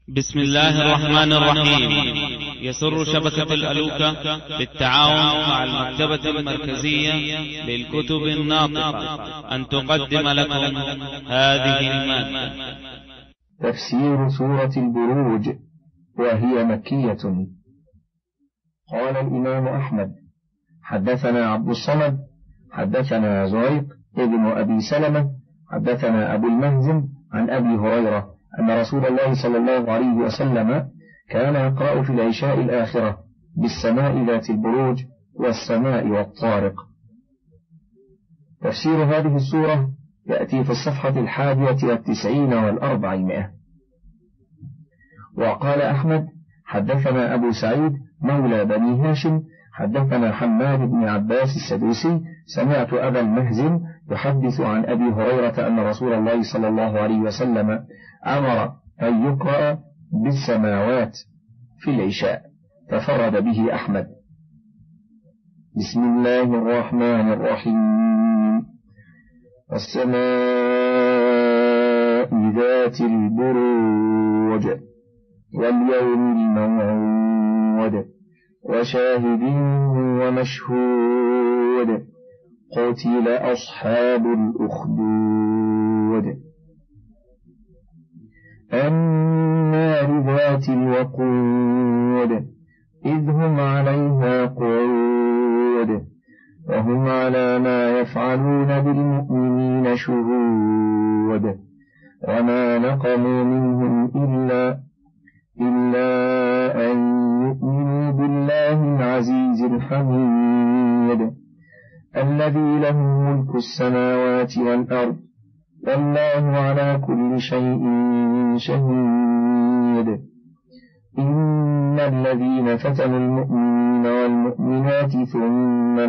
بسم الله الرحمن الرحيم. يسر شبكة الألوكة بالتعاون مع المكتبة المركزية للكتب الناطقة أن تقدم لكم هذه المادة. تفسير سورة البروج وهي مكية. قال الإمام أحمد: حدثنا عبد الصمد حدثنا زريق ابن أبي سلمة حدثنا أبو المهزم عن أبي هريرة أن رسول الله صلى الله عليه وسلم كان يقرأ في العشاء الآخرة بالسماء ذات البروج والسماء والطارق. تفسير هذه السورة يأتي في الصفحة 91 و400. وقال أحمد: حدثنا أبو سعيد مولى بني هاشم حدثنا حماد بن عباس السدوسي سمعت أبا المهزم يحدث عن أبي هريرة أن رسول الله صلى الله عليه وسلم أمر أن يقرأ بالسماوات في العشاء، تفرد به أحمد. بسم الله الرحمن الرحيم. والسماء ذات البروج واليوم الموعود وشاهد ومشهود قتل أصحاب الأخدود النار ذات الوقود إذ هم عليها قعود وهم على ما يفعلون بالمؤمنين شهود وما نقموا منهم إلا أن يؤمنوا بالله العزيز الحميد الذي له ملك السماوات والأرض والله على كل شيء شهيد. إن الذين فتنوا المؤمنين والمؤمنات ثم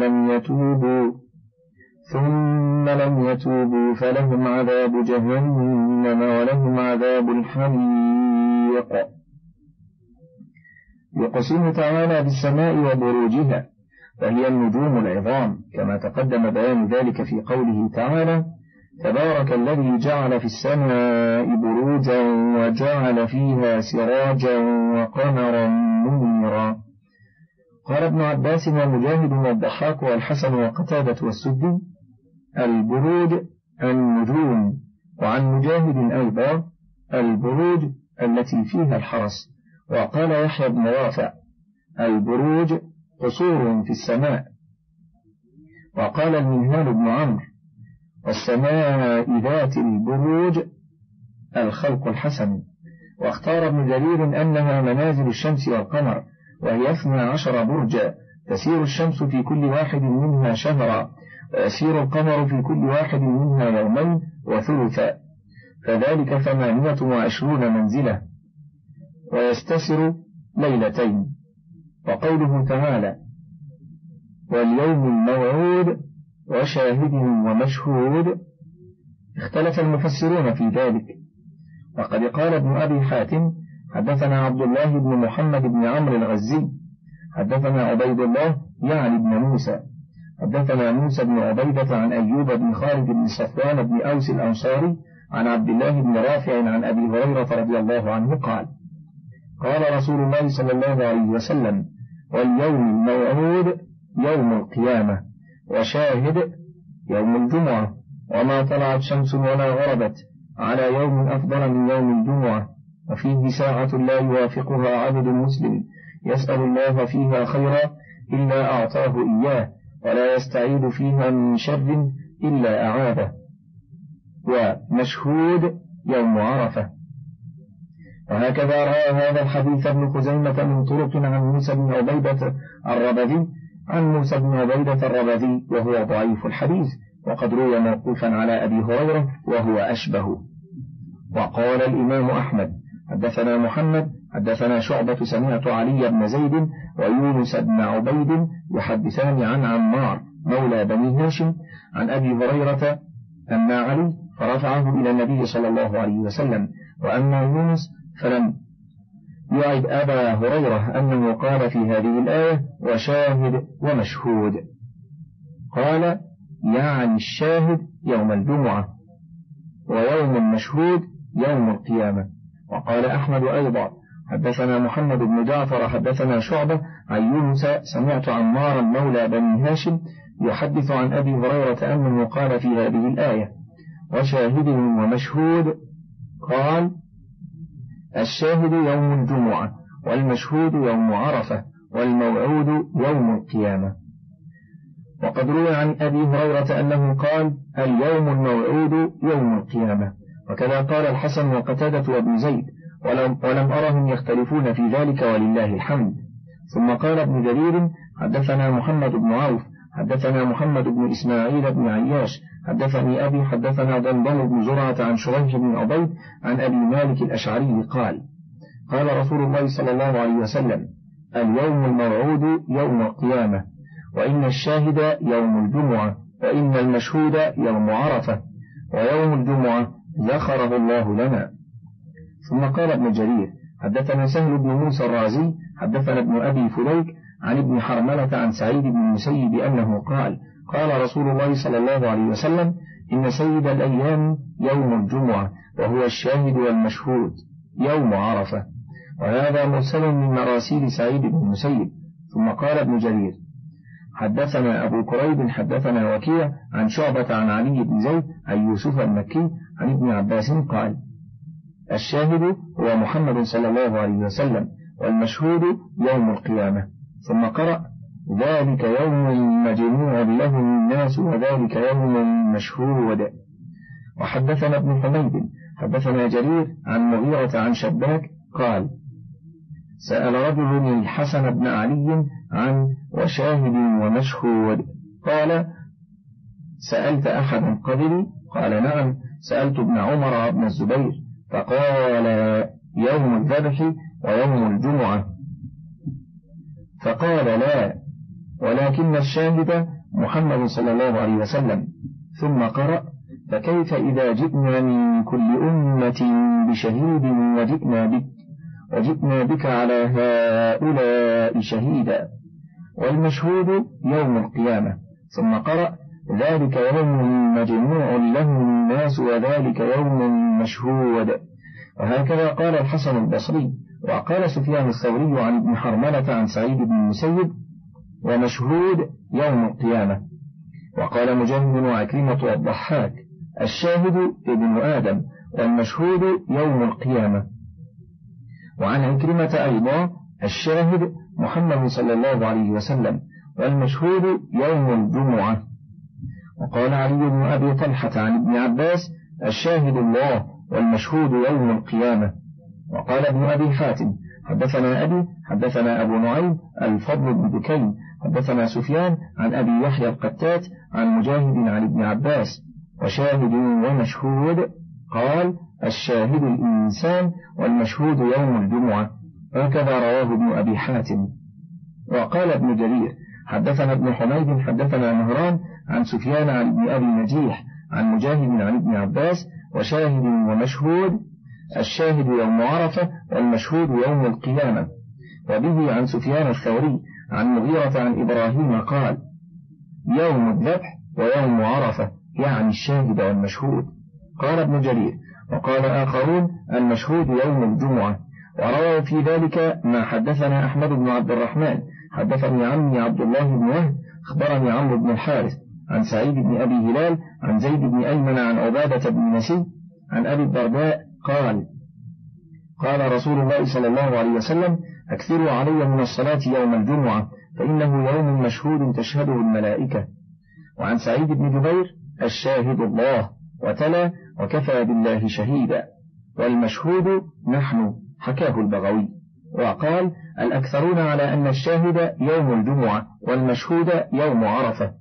لم يتوبوا فلهم عذاب جهنم ولهم عذاب الحريق. يقسم تعالى بالسماء وبروجها وهي النجوم العظام، كما تقدم بيان ذلك في قوله تعالى: تبارك الذي جعل في السماء بروجا وجعل فيها سراجا وقمرا منيرا. قال ابن عباس ومجاهد والضحاك والحسن وقتادة والسدي: البروج النجوم. وعن مجاهد أيضا: البروج التي فيها الحرس. وقال يحيى بن رافع: البروج قصور في السماء. وقال المنهال بن عمرو: والسماء ذات البروج الخلق الحسن. واختار ابن جرير أنها منازل الشمس والقمر، وهي 12 برجا، تسير الشمس في كل واحد منها شهرا، ويسير القمر في كل واحد منها يومين وثلثا، فذلك 28 منزلة، ويستسر ليلتين. وقوله تعالى: واليوم الموعود وشاهد ومشهود، اختلف المفسرون في ذلك. وقد قال ابن أبي حاتم: حدثنا عبد الله بن محمد بن عمرو الغزي حدثنا عبيد الله يعني بن موسى حدثنا موسى بن عبيدة عن أيوب بن خالد بن صفوان بن أوس الأنصاري عن عبد الله بن رافع عن أبي هريرة رضي الله عنه قال: قال رسول الله صلى الله عليه وسلم: واليوم الموعود يوم القيامة، وشاهد يوم الجمعة، وما طلعت شمس ولا غربت على يوم أفضل من يوم الجمعة، وفيه ساعة لا يوافقها عبد مسلم يسأل الله فيها خيرا إلا أعطاه إياه، ولا يستعيد فيها من شر إلا أعاده. ومشهود يوم عرفة. وهكذا رأى هذا الحديث ابن خزيمة من طرق عن موسى بن عبيدة الربذي وهو ضعيف الحديث، وقد روي موقوفا على أبي هريرة وهو أشبه. وقال الإمام أحمد: حدثنا محمد حدثنا شعبة سمعت علي بن زيد ويونس بن عبيد يحدثان عن عمار مولى بني هاشم عن أبي هريرة أن علي فرفعه إلى النبي صلى الله عليه وسلم، وأما يونس فلم يعد أبا هريرة أنه قال في هذه الآية: وشاهد ومشهود. قال: يعني الشاهد يوم الجمعة، ويوم المشهود يوم القيامة. وقال أحمد أيضا حدثنا محمد بن جعفر حدثنا شعبة عن يونس سمعت عمارا مولى بني هاشم يحدث عن أبي هريرة أنه قال في هذه الآية وشاهد ومشهود قال الشاهد يوم الجمعة والمشهود يوم عرفة والموعود يوم القيامة. وقد روى عن أبي هريرة أنه قال اليوم الموعود يوم القيامة، وكذا قال الحسن وقتادة وابن زيد، ولم أرهم يختلفون في ذلك ولله الحمد. ثم قال ابن جرير حدثنا محمد بن عوف حدثنا محمد بن إسماعيل بن عياش حدثني أبي حدثنا ضمضم بن زرعة عن شريح بن عبيد عن أبي مالك الأشعري قال قال رسول الله صلى الله عليه وسلم اليوم الموعود يوم القيامة، وإن الشاهد يوم الجمعة، وإن المشهود يوم عرفة، ويوم الجمعة ذخره الله لنا. ثم قال ابن جرير حدثنا سهل بن موسى الرازي حدثنا ابن أبي فليك عن ابن حرملة عن سعيد بن المسيب أنه قال قال رسول الله صلى الله عليه وسلم إن سيد الأيام يوم الجمعة، وهو الشاهد والمشهود يوم عرفة. وهذا مرسل من مراسيل سعيد بن المسيب. ثم قال ابن جرير حدثنا أبو كريب حدثنا وكيع عن شعبة عن علي بن زيد عن يوسف المكي عن ابن عباس قال الشاهد هو محمد صلى الله عليه وسلم، والمشهود يوم القيامة. ثم قرأ ذلك يوم مجموع له الناس وذلك يوم مشهود. وحدثنا ابن حميد حدثنا جرير عن مغيرة عن شباك قال سأل رجل الحسن بن علي عن وشاهد ومشهود قال سألت أحدا قبلي؟ قال نعم، سألت ابن عمر بن الزبير فقال يوم الذبح ويوم الجمعة، فقال لا، ولكن الشاهد محمد صلى الله عليه وسلم. ثم قرأ فكيف إذا جئنا من كل أمة بشهيد وجئنا بك على هؤلاء شهيدا، والمشهود يوم القيامة. ثم قرأ ذلك يوم مجموع له الناس وذلك يوم مشهود. وهكذا قال الحسن البصري. وقال سفيان الثوري عن ابن حرملة عن سعيد بن المسيب ومشهود يوم القيامة. وقال مجاهد وعكرمة والضحاك الشاهد ابن آدم والمشهود يوم القيامة. وعن عكرمة أيضا الشاهد محمد صلى الله عليه وسلم والمشهود يوم الجمعة. وقال علي بن أبي طلحة عن ابن عباس الشاهد الله والمشهود يوم القيامة. وقال ابن أبي حاتم حدثنا أبي حدثنا أبو نعيم الفضل بن بكين حدثنا سفيان عن أبي يحيى القتات عن مجاهد عن ابن عباس وشاهد ومشهود قال الشاهد الإنسان والمشهود يوم الجمعة، هكذا رواه ابن أبي حاتم. وقال ابن جرير حدثنا ابن حميد حدثنا مهران عن سفيان عن ابن أبي نجيح عن مجاهد عن ابن عباس وشاهد ومشهود الشاهد يوم عرفة والمشهود يوم القيامة. وبه عن سفيان الثوري عن مغيرة عن إبراهيم قال يوم الذبح ويوم عرفة، يعني الشاهد والمشهود. قال ابن جرير وقال آخرون المشهود يوم الجمعة. وروى في ذلك ما حدثنا أحمد بن عبد الرحمن حدثني عمي عبد الله بن وهب أخبرني عمرو بن الحارث عن سعيد بن أبي هلال عن زيد بن أيمن عن عبادة بن نسي عن أبي الدرداء قال قال رسول الله صلى الله عليه وسلم أكثروا علي من الصلاة يوم الجمعة فإنه يوم مشهود تشهده الملائكة. وعن سعيد بن جبير الشاهد الله وتلا وكفى بالله شهيدا، والمشهود نحن، حكاه البغوي. وقال الأكثرون على أن الشاهد يوم الجمعة والمشهود يوم عرفة.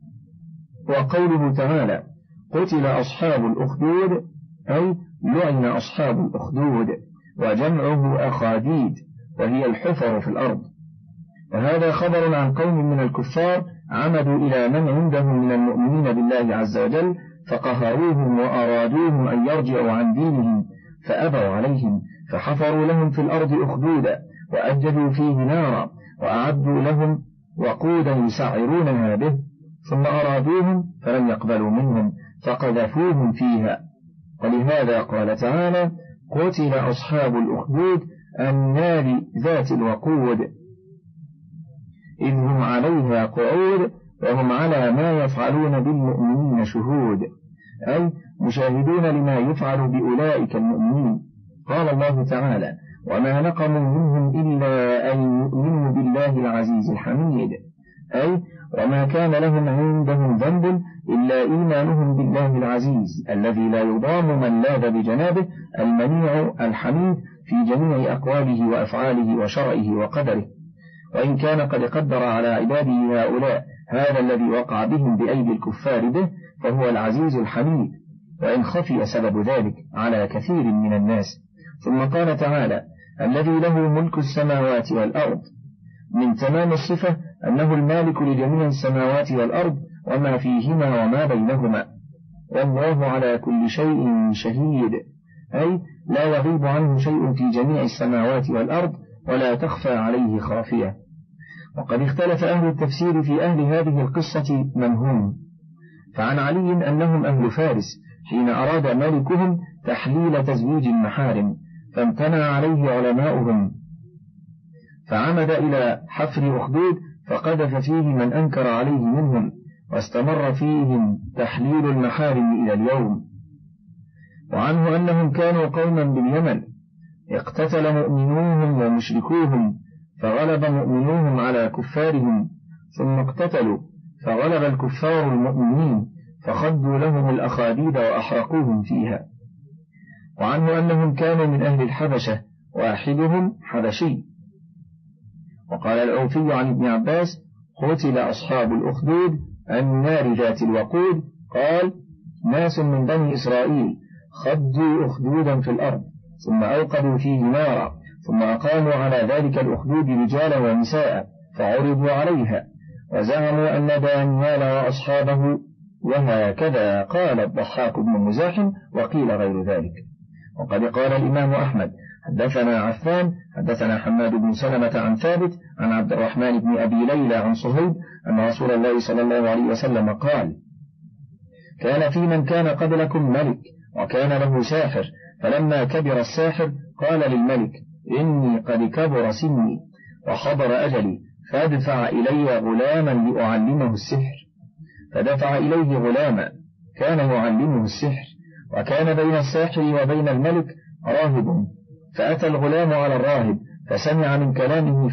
وقوله تعالى قتل أصحاب الأخدود أي لعن أصحاب الأخدود، وجمعه أخاديد وهي الحفر في الأرض. وهذا خبر عن قوم من الكفار عمدوا إلى من عندهم من المؤمنين بالله عز وجل فقهروهم وأرادوهم أن يرجعوا عن دينهم فأبوا عليهم فحفروا لهم في الأرض أخدودا وأجدوا فيه نارا وأعدوا لهم وقودا يسعرونها به ثم أرادوهم فلم يقبلوا منهم فقذفوهم فيها. ولهذا قال تعالى قتل أصحاب الأخدود النار ذات الوقود إذ هم عليها قعود وهم على ما يفعلون بالمؤمنين شهود، أي مشاهدون لما يفعل بأولئك المؤمنين. قال الله تعالى: وما نقموا منهم إلا أن يؤمنوا بالله العزيز الحميد، أي وما كان لهم عندهم ذنب إلا إيمانهم بالله العزيز الذي لا يضام من لاذ بجنابه المنيع الحميد في جميع أقواله وأفعاله وشرعه وقدره. وإن كان قد قدر على عباده هؤلاء هذا الذي وقع بهم بأيدي الكفار به فهو العزيز الحميد، وإن خفي سبب ذلك على كثير من الناس. ثم قال تعالى: الذي له ملك السماوات والأرض. من تمام الصفة أنه المالك لجميع السماوات والأرض وما فيهما وما بينهما، والله على كل شيء شهيد، أي لا يغيب عنه شيء في جميع السماوات والأرض ولا تخفى عليه خافية. وقد اختلف أهل التفسير في أهل هذه القصة من هم، فعن علي أنهم أهل فارس حين أراد ملكهم تحليل تزويج المحارم فامتنع عليه علماؤهم، فعمد إلى حفر أخدود فقذف فيه من أنكر عليه منهم، واستمر فيهم تحليل المحارم إلى اليوم. وعنه أنهم كانوا قوما باليمن اقتتل مؤمنوهم ومشركوهم فغلب مؤمنوهم على كفارهم، ثم اقتتلوا فغلب الكفار المؤمنين فخدوا لهم الأخاديد وأحرقوهم فيها. وعنه أنهم كانوا من أهل الحبشة واحدهم حبشي. وقال العوفي عن ابن عباس: قتل أصحاب الأخدود النار ذات الوقود. قال: ناس من بني إسرائيل خدوا أخدودا في الأرض ثم أوقدوا فيه نارا ثم أقاموا على ذلك الأخدود رجالا ونساء فعرضوا عليها وزعموا أن دانيال وأصحابه، وهكذا قال الضحاك بن مزاحم وقيل غير ذلك. وقد قال الإمام أحمد: حدثنا عفان حدثنا حماد بن سلمة عن ثابت عن عبد الرحمن بن أبي ليلى عن صهيب أن رسول الله صلى الله عليه وسلم قال: كان في من كان قبلكم ملك وكان له ساحر، فلما كبر الساحر قال للملك: إني قد كبر سني وحضر أجلي فادفع إلي غلاما لأعلمه السحر. فدفع إليه غلاما كان يعلمه السحر، وكان بين الساحر وبين الملك راهب، فأتى الغلام على الراهب فسمع من كلامه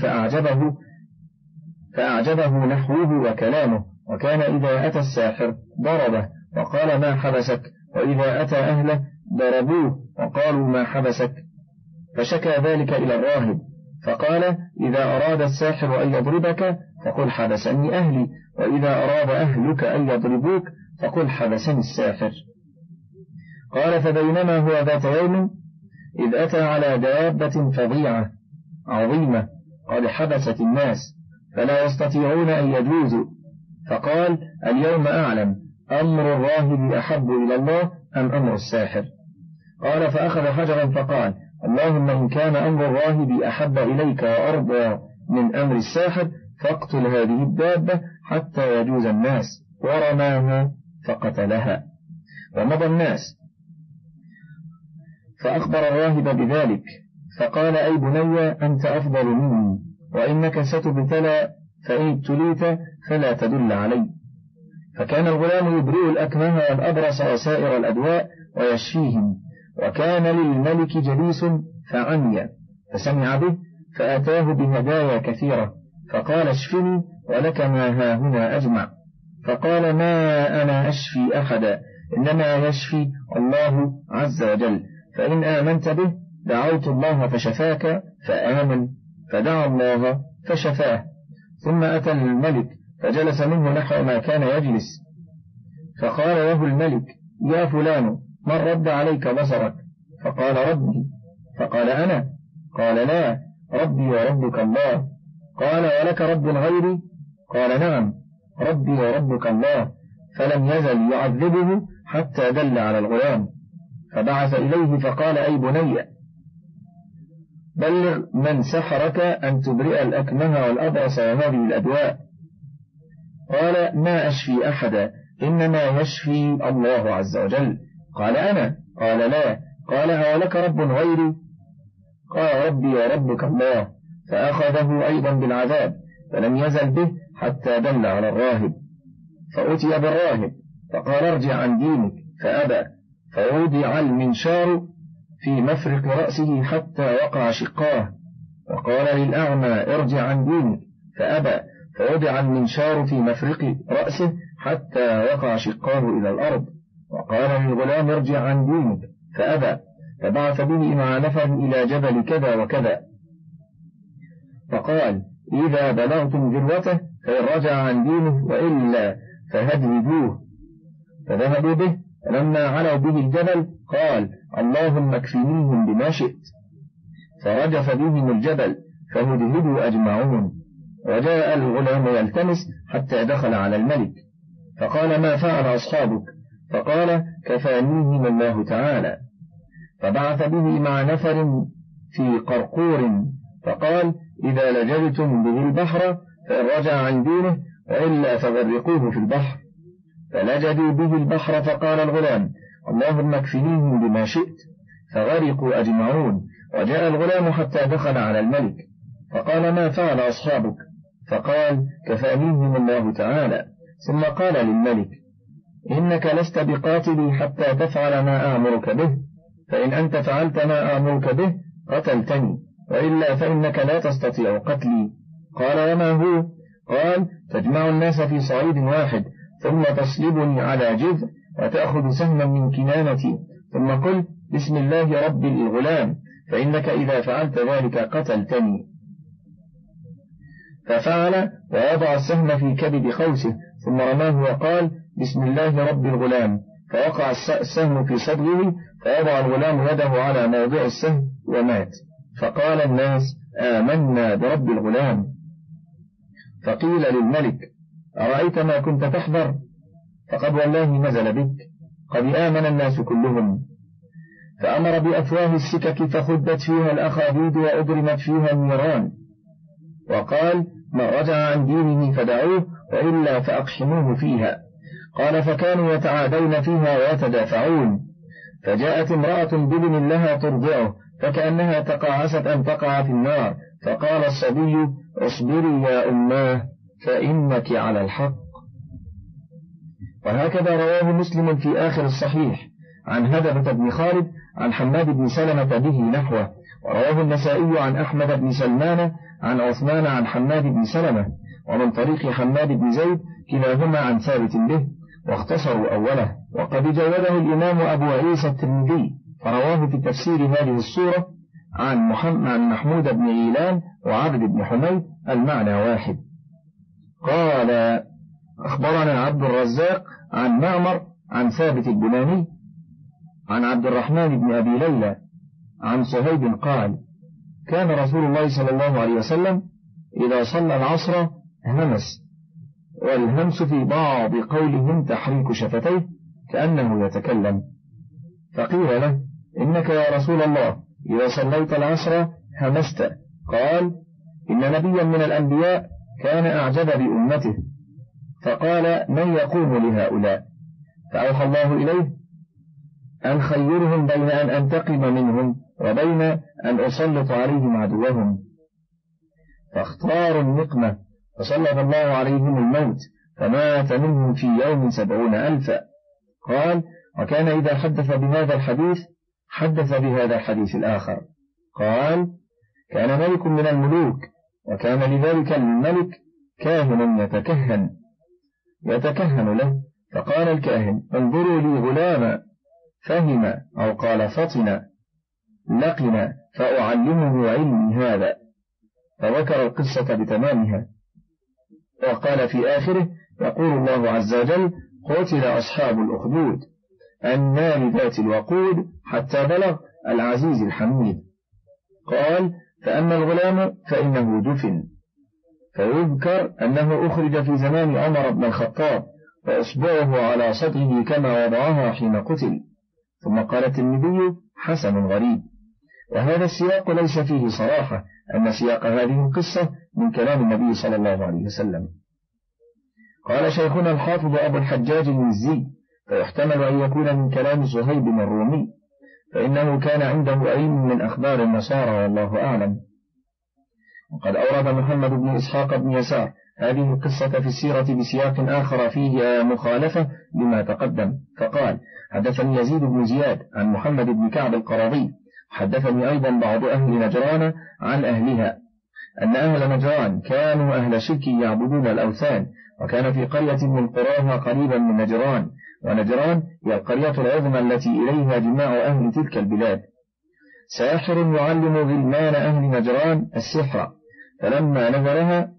فأعجبه نحوه وكلامه، وكان إذا أتى الساحر ضربه وقال: ما حبسك؟ وإذا أتى أهله ضربوه وقالوا: ما حبسك؟ فشكى ذلك إلى الراهب فقال: إذا أراد الساحر أن يضربك فقل حبسني أهلي، وإذا أراد أهلك أن يضربوك فقل حبسني الساحر. قال: فبينما هو ذات يوم إذ أتى على دابة فظيعة عظيمة قد حبست الناس فلا يستطيعون أن يجوزوا، فقال: اليوم أعلم أمر الراهب أحب إلى الله أم أمر الساحر؟ قال: فأخذ حجرا فقال: اللهم إن كان أمر الراهب أحب إليك وأرضى من أمر الساحر فاقتل هذه الدابة حتى يجوز الناس، ورماها فقتلها. ومضى الناس فأخبر الراهب بذلك فقال: أي بني أنت أفضل مني، وإنك ستبتلى، فإن ابتليت فلا تدل علي. فكان الغلام يبرئ الأكمه والأبرص وسائر الأدواء ويشفيهم، وكان للملك جليس فعمي فسمع به فأتاه بهدايا كثيرة فقال: اشفني ولك ما هاهنا أجمع. فقال: ما أنا أشفي أحدا، إنما يشفي الله عز وجل، فإن آمنت به دعوت الله فشفاك، فآمن فدعا الله فشفاه. ثم أتى الملك فجلس منه نحو ما كان يجلس، فقال له الملك: يا فلان من رد عليك بصرك؟ فقال: ربي. فقال: أنا؟ قال: لا، ربي وربك الله. قال: ولك رب غيري؟ قال: نعم، ربي وربك الله. فلم يزل يعذبه حتى دل على الغلام، فبعث إليه فقال: أي بني بلغ من سحرك أن تبرئ الأكمه والأبرص وهذه الأدواء. قال: ما أشفي أحدا، إنما يشفي الله عز وجل. قال: أنا؟ قال: لا. قال أولك رب غيري؟ قال ربي وربك الله، فأخذه أيضا بالعذاب فلم يزل به حتى دل على الراهب، فأتي بالراهب فقال ارجع عن دينك فأبى، فوضع المنشار في مفرق رأسه حتى وقع شقاه، وقال للأعمى ارجع عن دينك فأبى، فوضع المنشار في مفرق رأسه حتى وقع شقاه إلى الأرض، وقال للغلام ارجع عن دينك فأبى، فبعث به مع نفر إلى جبل كذا وكذا، فقال إذا بلغتم ذروته فإن رجع عن دينه وإلا فهددوه، فذهبوا به، فلما علوا به الجبل قال اللهم اكفنيهم بما شئت، فرجف بهم الجبل فهدهدوا أجمعون، وجاء الغلام يلتمس حتى دخل على الملك، فقال ما فعل أصحابك؟ فقال كفانيهم الله تعالى، فبعث به مع نفر في قرقور، فقال إذا لجلتم به البحر فإن رجع عن دينه وإلا فغرقوه في البحر، فلجدوا به البحر، فقال الغلام اللهم اكفنيهم بما شئت، فغرقوا أجمعون، وجاء الغلام حتى دخل على الملك، فقال ما فعل أصحابك؟ فقال كفانيهم الله تعالى، ثم قال للملك إنك لست بقاتلي حتى تفعل ما آمرك به، فإن أنت فعلت ما آمرك به قتلتني، وإلا فإنك لا تستطيع قتلي. قال وما هو؟ قال تجمع الناس في صعيد واحد ثم تصلبني على جذع وتأخذ سهما من كنانتي ثم قل بسم الله رب الغلام، فإنك إذا فعلت ذلك قتلتني. ففعل ووضع السهم في كبد خوسه ثم رماه وقال بسم الله رب الغلام، فوقع السهم في صدره، فوضع الغلام يده على موضع السهم ومات. فقال الناس آمنا برب الغلام. فقيل للملك أرأيت ما كنت تحذر؟ فقد والله نزل بك، قد آمن الناس كلهم. فأمر بأفواه السكك فخدت فيها الأخاديد وأضرمت فيها النيران، وقال من رجع عن دينه فدعوه وإلا فأقحموه فيها. قال فكانوا يتعادون فيها ويتدافعون، فجاءت امرأة بابن لها ترضعه فكأنها تقاعست أن تقع في النار، فقال الصبي اصبري يا أماه فإنك على الحق. وهكذا رواه مسلم في آخر الصحيح عن هدبة بن خالد عن حماد بن سلمة به نحوه، ورواه النسائي عن أحمد بن سلمان عن عثمان عن حماد بن سلمة، ومن طريق حماد بن زيد كلاهما عن ثابت به، واختصروا أوله. وقد جوده الإمام أبو عيسى الترمذي فرواه في تفسير هذه السورة عن محمود بن غيلان وعبد بن حميد المعنى واحد. قال أخبرنا عبد الرزاق عن معمر عن ثابت البناني عن عبد الرحمن بن أبي ليلى عن صهيب قال كان رسول الله صلى الله عليه وسلم إذا صلى العصر همس، والهمس في بعض قولهم تحريك شفتيه كأنه يتكلم. فقيل له إنك يا رسول الله إذا صليت العصر همست. قال إن نبيا من الأنبياء كان أعجب بأمته، فقال من يقوم لهؤلاء؟ فأوحى الله إليه أن خيرهم بين أن أنتقم منهم وبين أن أسلط عليهم عدوهم، فاختاروا النقمة فسلط الله عليهم الموت فمات منهم في يوم 70,000. قال وكان إذا حدث بهذا الحديث حدث بهذا الحديث الآخر. قال كان ملك من الملوك، وكان لذلك الملك كاهن يتكهن له، فقال الكاهن انظروا لي غلاما فهم أو قال فطن لقن فأعلمه علمي هذا، فذكر القصة بتمامها. وقال في آخره يقول الله عز وجل قتل أصحاب الأخدود النار ذات الوقود حتى بلغ العزيز الحميد. قال فأما الغلام فإنه دفن، فيذكر أنه أخرج في زمان عمر بن الخطاب وإصبعه على صدره كما وضعها حين قتل. ثم قال الترمذي حسن غريب. وهذا السياق ليس فيه صراحة أن سياق هذه القصة من كلام النبي صلى الله عليه وسلم. قال شيخنا الحافظ أبو الحجاج المزي فيحتمل أن يكون من كلام صهيب الرومي، فإنه كان عنده علم من أخبار النصارى والله أعلم. وقد أورد محمد بن إسحاق بن يسار هذه القصة في السيرة بسياق آخر فيه مخالفة لما تقدم، فقال: حدثني يزيد بن زياد عن محمد بن كعب القرظي، حدثني أيضا بعض أهل نجران عن أهلها أن أهل نجران كانوا أهل شرك يعبدون الأوثان، وكان في قرية من قراها قريبا من نجران، ونجران هي القرية العظمى التي إليها جماع أهل تلك البلاد، ساحر يعلم غلمان أهل نجران السحر، فلما نزلها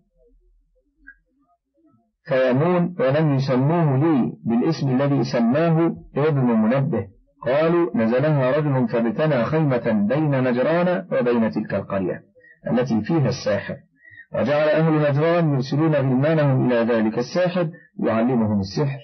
فيمون ولم يسموه لي بالاسم الذي سماه ابن منبه، قالوا: نزلها رجل فابتنى خيمة بين نجران وبين تلك القرية التي فيها الساحر، وجعل أهل نجران يرسلون غلمانهم إلى ذلك الساحر يعلمهم السحر،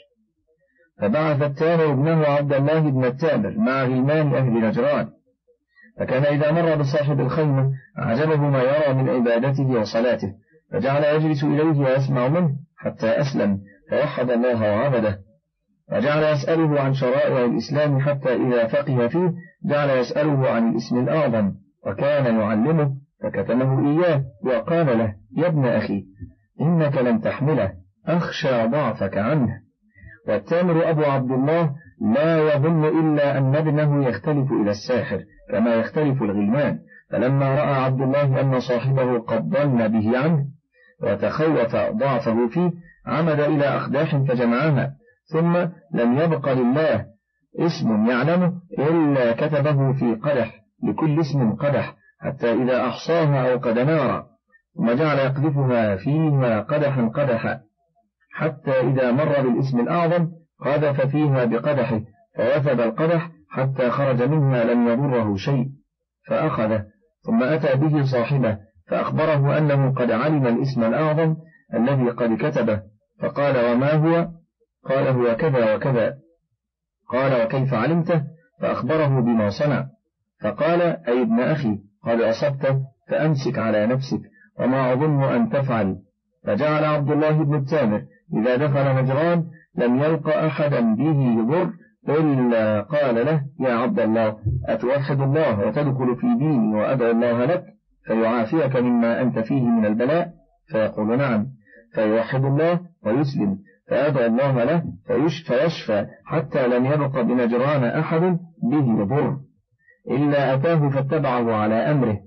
فبعث التامر ابنه عبد الله بن التامر مع غلمان أهل نجران، فكان إذا مر بصاحب الخيمة أعجبه ما يرى من عبادته وصلاته، فجعل يجلس إليه ويسمع منه حتى أسلم فوحد الله وعبده، وجعل يسأله عن شرائع الإسلام حتى إذا فقه فيه جعل يسأله عن الاسم الأعظم، وكان يعلمه فكتمه إياه وقال له: يا ابن أخي إنك لن تحمله، أخشى ضعفك عنه. والتامر أبو عبد الله لا يظن إلا أن ابنه يختلف إلى الساحر كما يختلف الغلمان، فلما رأى عبد الله أن صاحبه قد ضل به عنه وتخوف ضعفه فيه عمد إلى أخداح فجمعها، ثم لم يبق لله اسم يعلمه إلا كتبه في قدح، لكل اسم قدح، حتى إذا أحصاها أوقد نارا، ثم جعل يقذفها فيها قدحا قدحا، حتى إذا مر بالاسم الأعظم قذف فيها بقدحه فوثب القدح حتى خرج منها لم يضره شيء، فأخذه ثم أتى به صاحبه فأخبره أنه قد علم الاسم الأعظم الذي قد كتبه، فقال: وما هو؟ قال: هو كذا وكذا. قال: وكيف علمته؟ فأخبره بما صنع، فقال: أي ابن أخي قد أصبت فأمسك على نفسك وما أظن أن تفعل. فجعل عبد الله بن التامر إذا دخل نجران لم يلق أحدا به يضر إلا قال له: يا عبد الله أتوحد الله وتدخل في ديني وأدعو الله لك فيعافيك مما أنت فيه من البلاء؟ فيقول: نعم، فيوحد الله ويسلم، فأدعو الله له فيشفى حتى لم يبق بنجران أحد به يضر إلا أتاه فاتبعه على أمره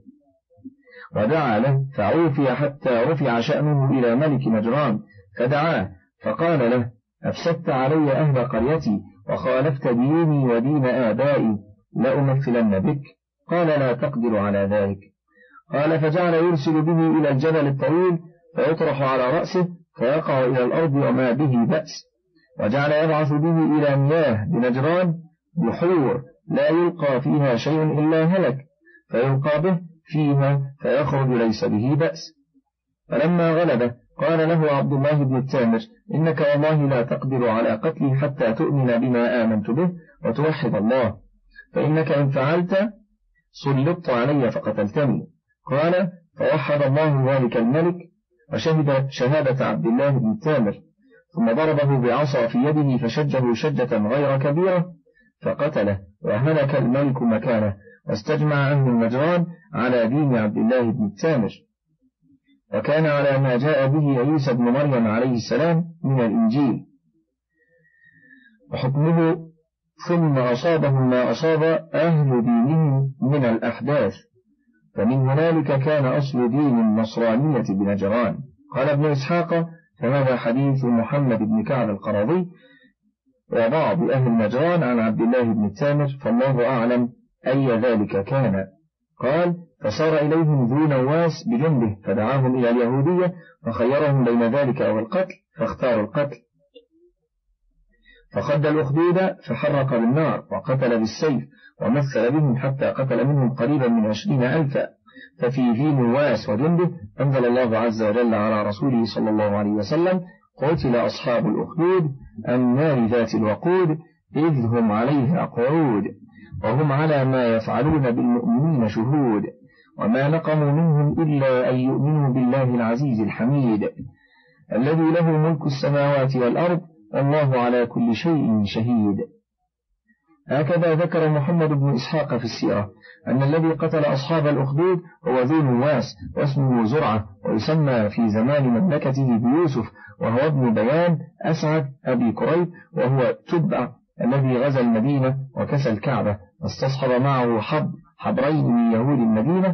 ودعا له فعوفي حتى رفع شأنه إلى ملك نجران، فدعاه فقال له: أفسدت علي أهل قريتي وخالفت ديني ودين آبائي، لأمثلن بك. قال: لا تقدر على ذلك. قال: فجعل يرسل به إلى الجبل الطويل فيطرح على رأسه فيقع إلى الأرض وما به بأس، وجعل يبعث به إلى مياه بنجران بحور لا يلقى فيها شيء إلا هلك، فيلقى به فيها فيخرج ليس به بأس. فلما غلبه قال له عبد الله بن التامر: إنك والله لا تقدر على قتلي حتى تؤمن بما آمنت به وتوحد الله، فإنك إن فعلت سلطت علي فقتلتني. قال: فوحد الله ذلك الملك وشهد شهادة عبد الله بن التامر، ثم ضربه بعصا في يده فشجه شجة غير كبيرة فقتله، وهلك الملك مكانه، واستجمع أهل النجران على دين عبد الله بن التامر، وكان على ما جاء به عيسى بن مريم عليه السلام من الإنجيل وحكمه، ثم أصابهم ما أصاب أهل دينهم من الأحداث، فمن هنالك كان أصل دين النصرانية بنجران. قال ابن إسحاق: فهذا حديث محمد بن كعب القرظي وبعض أهل نجران عن عبد الله بن التامر، فالله أعلم أي ذلك كان. قال: فصار إليهم ذو نواس بجنده فدعاهم إلى اليهودية وخيرهم بين ذلك أو القتل، فاختاروا القتل، فخد الأخدود فحرق بالنار وقتل بالسيف ومثل بهم حتى قتل منهم قريبا من 20,000. ففي ذي نواس وجنده أنزل الله عز وجل على رسوله صلى الله عليه وسلم: قتل أصحاب الأخدود النار ذات الوقود إذ هم عليها قعود وهم على ما يفعلون بالمؤمنين شهود، وما نقموا منهم إلا أن يؤمنوا بالله العزيز الحميد الذي له ملك السماوات والأرض والله على كل شيء شهيد. هكذا ذكر محمد بن إسحاق في السيرة أن الذي قتل أصحاب الأخدود هو ذو نواس واسمه زرعة، ويسمى في زمان مملكته بيوسف، وهو ابن بيان أسعد أبي كريب، وهو تبع الذي غزا المدينة وكسى الكعبة واستصحب معه حبرين من يهود المدينة،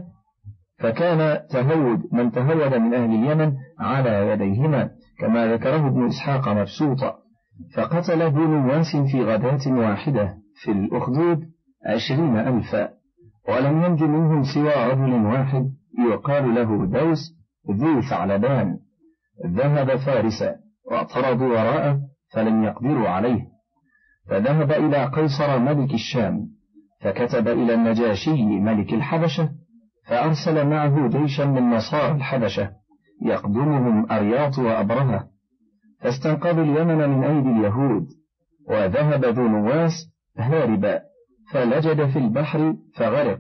فكان تهود من تهود من أهل اليمن على يديهما كما ذكره ابن إسحاق مبسوطا. فقتل ذو نواس في غداة واحدة في الأخدود 20,000، ولم ينج منهم سوى رجل واحد يقال له دوس ذو ثعلبان، ذهب فارسا واعترضوا وراءه فلم يقدروا عليه، فذهب إلى قيصر ملك الشام، فكتب إلى النجاشي ملك الحبشة، فأرسل معه جيشا من نصارى الحبشة يقدمهم أرياط وأبرهة، فاستنقذوا اليمن من أيدي اليهود، وذهب ذو نواس هاربا فلجد في البحر فغرق،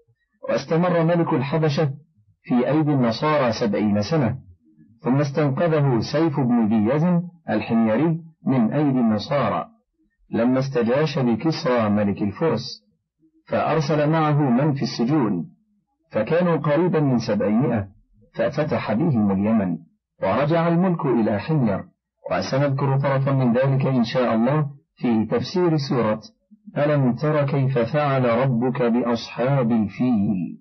واستمر ملك الحبشة في أيدي النصارى 70 سنة، ثم استنقذه سيف بن ذي يزن الحميري من أيدي النصارى لما استجاش بكسرى ملك الفرس، فأرسل معه من في السجون، فكانوا قريبا من 700، ففتح بهم اليمن، ورجع الملك إلى حمير. وسنذكر طرفا من ذلك إن شاء الله في تفسير سورة ألم تر كيف فعل ربك بأصحاب الفيل.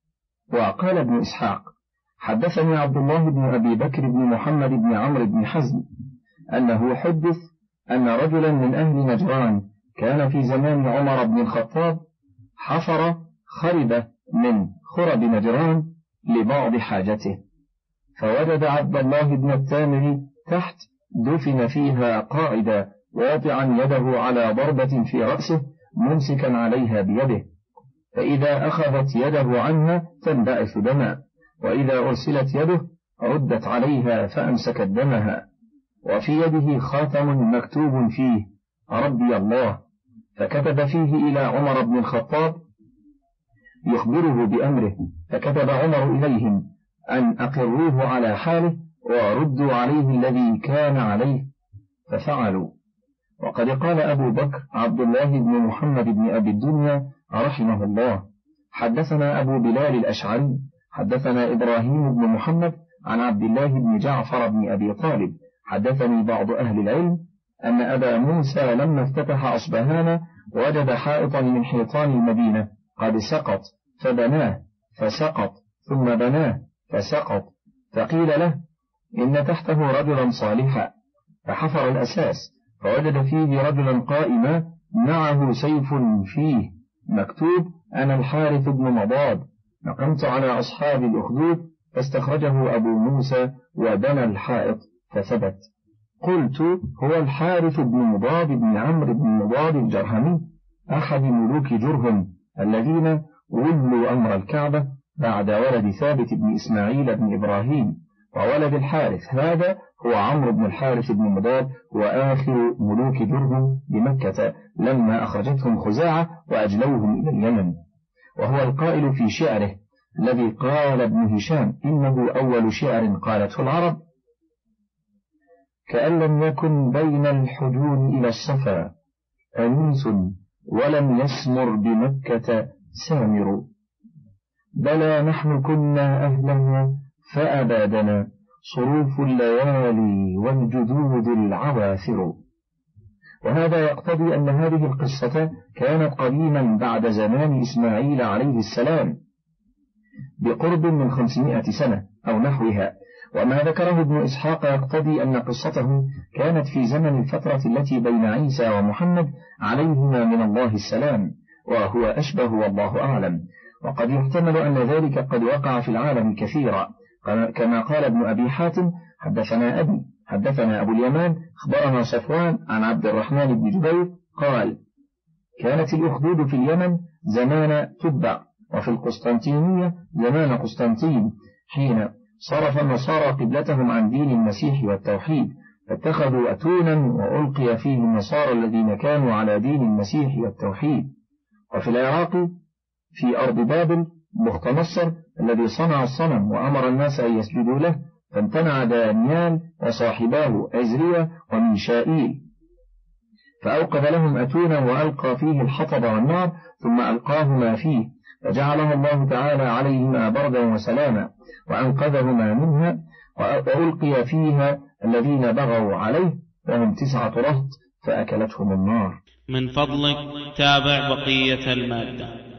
وقال ابن إسحاق حدثني عبد الله بن أبي بكر بن محمد بن عمرو بن حزم أنه حدث أن رجلا من أهل نجران كان في زمان عمر بن الخطاب حفر خربة من خرب نجران لبعض حاجته، فوجد عبد الله بن التامر تحت دفن فيها قائدا واضعا يده على ضربة في رأسه ممسكا عليها بيده، فإذا أخذت يده عنها تنبعث دما، وإذا أرسلت يده ردت عليها فأمسكت دمها، وفي يده خاتم مكتوب فيه ربي الله، فكتب فيه إلى عمر بن الخطاب يخبره بأمره، فكتب عمر إليهم أن أقروه على حاله وردوا عليه الذي كان عليه، ففعلوا. وقد قال أبو بكر عبد الله بن محمد بن أبي الدنيا رحمه الله حدثنا أبو بلال الأشعري حدثنا إبراهيم بن محمد عن عبد الله بن جعفر بن أبي طالب حدثني بعض أهل العلم أن أبا موسى لما افتتح أصبهان وجد حائطا من حيطان المدينة قد سقط، فبناه فسقط، ثم بناه فسقط، فقيل له إن تحته رجلا صالحا، فحفر الأساس فوجد فيه رجلا قائما معه سيف فيه مكتوب أنا الحارث بن مضاد نقمت على أصحاب الأخدود، فاستخرجه أبو موسى وبنى الحائط فثبت. قلت هو الحارث بن مضاد بن عمرو بن مضاد الجرهمي أحد ملوك جرهم الذين ولوا أمر الكعبة بعد ولد ثابت بن إسماعيل بن إبراهيم، وولد الحارث هذا هو عمرو بن الحارث بن مضاد وآخر ملوك جرهم بمكة لما أخرجتهم خزاعة وأجلوهم إلى اليمن، وهو القائل في شعره الذي قال ابن هشام إنه أول شعر قالته العرب كأن لم يكن بين الحجون إلى الصفا أنيس ولم يسمر بمكة سامر، بلى نحن كنا أهلها فأبادنا صروف الليالي والجدود العواثر. وهذا يقتضي أن هذه القصة كانت قديما بعد زمان إسماعيل عليه السلام بقرب من 500 سنة أو نحوها، وما ذكره ابن إسحاق يقتضي أن قصته كانت في زمن الفترة التي بين عيسى ومحمد عليهما من الله السلام، وهو أشبه والله أعلم. وقد يحتمل أن ذلك قد وقع في العالم كثيرا، كما قال ابن أبي حاتم حدثنا أبي حدثنا أبو اليمان أخبرنا صفوان عن عبد الرحمن بن جبير قال كانت الأخدود في اليمن زمان تبع، وفي القسطنطينية زمان قسطنطين، حين صرف النصارى قبلتهم عن دين المسيح والتوحيد، فاتخذوا أتونا وألقي فيه النصارى الذين كانوا على دين المسيح والتوحيد. وفي العراق في أرض بابل بختنصر الذي صنع الصنم وأمر الناس أن يسجدوا له، فامتنع دانيال وصاحباه عزرية وميشائيل، فأوقد لهم أتونا وألقى فيه الحطب والنار ثم ألقاهما فيه فجعلها الله تعالى عليهما بردا وسلاما وأنقذهما منها وألقي فيها الذين بغوا عليه وهم 9 رهط فأكلتهم النار. من فضلك تابع بقية المادة.